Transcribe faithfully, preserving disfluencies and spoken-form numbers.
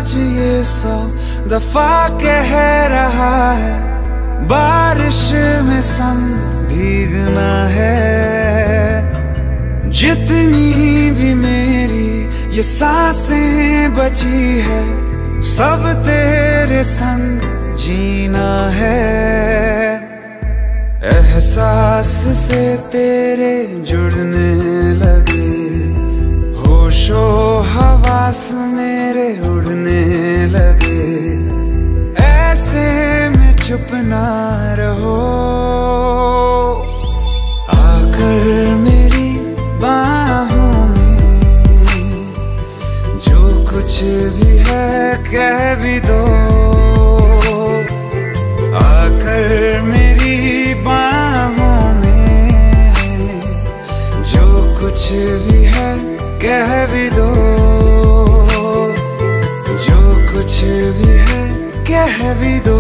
आज ये सौ दफा कह रहा है, बारिश में संग भीगना है। जितनी भी मेरी ये सांसें बची है, सब तेरे संग जीना है। एहसास से तेरे जुड़ने लगे, होशो हवास मेरे उड़ने लगे। ऐसे में चुप ना रहो, आकर मेरी बाहों में जो कुछ भी है कह भी दो। आकर मेरी बाहों में जो कुछ भी है कह भी दो, जो कुछ भी है कह भी दो।